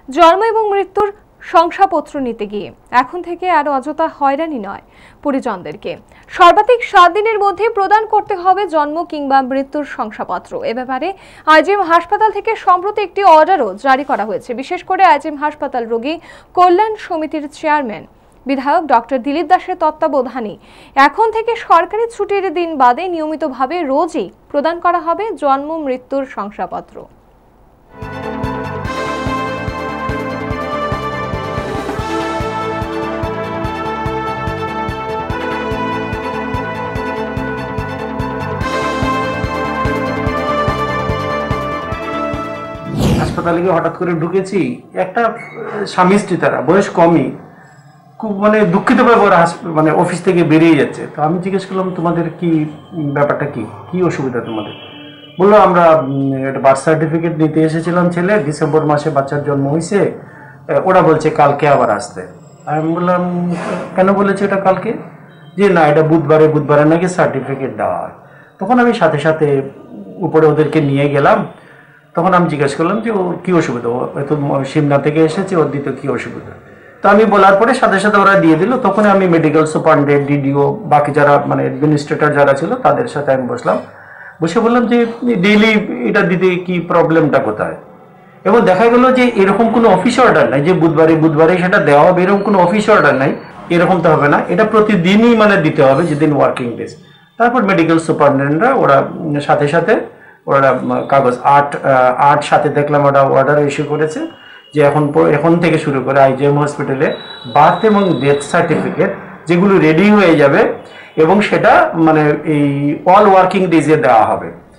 জন্ম এবং মৃত্যুর শংসাপত্র নিতে গিয়ে এখন থেকে আর অযথা হয়রানি নয় পরিজনদেরকে। সর্বাধিক 7 দিনের মধ্যে প্রদান করতে হবে জন্ম কিংবা মৃত্যুর শংসাপত্র। এ ব্যাপারে আইজিএম হাসপাতাল থেকে সম্প্রতি একটি অর্ডারও জারি করা হয়েছে। বিশেষ করে আইজিএম হাসপাতাল রোগী কল্যাণ সমিতির চেয়ারম্যান বিধায়ক ডক্টর দিলীপ দাসের তত্ত্বাবধানে এখন থেকে সরকারি ছুটির দিন বাদে নিয়মিতভাবে রোজই প্রদান করা হবে জন্ম মৃত্যুর শংসাপত্র। হাসপাতালে গিয়ে হঠাৎ করে ঢুকেছি, একটা স্বামী স্ত্রী, তারা বয়স কমই, খুব দুঃখিত ব্যাপার, অফিস থেকে বেরিয়ে যাচ্ছে। তো আমি জিজ্ঞেস করলাম, তোমাদের কি ব্যাপারটা, কি অসুবিধা তোমাদের? বললো, আমরা একটা বার্থ সার্টিফিকেট নিতে এসেছিলাম, ছেলে ডিসেম্বর মাসে বাচ্চার জন্ম হয়েছে, ওরা বলছে কালকে আবার আসতে। আমি বললাম, কেন বলেছে এটা কালকে? যে না, এটা বুধবারে নাকি সার্টিফিকেট দেওয়া হয়। তখন আমি সাথে সাথে উপরে ওদেরকে নিয়ে গেলাম। তখন আমি জিজ্ঞেস করলাম যে ওর কী অসুবিধা, ও তো সিমলা থেকে এসেছে, ওর দিতে কী অসুবিধা? তো আমি বলার পরে সাথে সাথে ওরা দিয়ে দিল। তখন আমি মেডিকেল সুপারিনটেন্ডেন্ট, ডিডিও, বাকি যারা অ্যাডমিনিস্ট্রেটর যারা ছিল তাদের সাথে আমি বসলাম, বসে বললাম যে ডেইলি এটা দিতে কি প্রবলেমটা কোথায়? এবং দেখা গেল যে এরকম কোনো অফিস অর্ডার নাই যে বুধবারে সেটা দেওয়া হবে, এরকম কোনো অফিস অর্ডার নাই। এরকম তো হবে না, এটা প্রতিদিনই দিতে হবে, যেদিন ওয়ার্কিং ডেজ। তারপর মেডিকেল সুপারিনটেন্ডেন্টরা ওরা সাথে সাথে ওরা কাগজ আট সাথে দেখলাম ওরা অর্ডার ইস্যু করেছে যে এখন থেকে শুরু করে আইজিএম হসপিটালে বার্থ এবং ডেথ সার্টিফিকেট যেগুলো রেডি হয়ে যাবে এবং সেটা এই অল ওয়ার্কিং ডেজে দেওয়া হবে।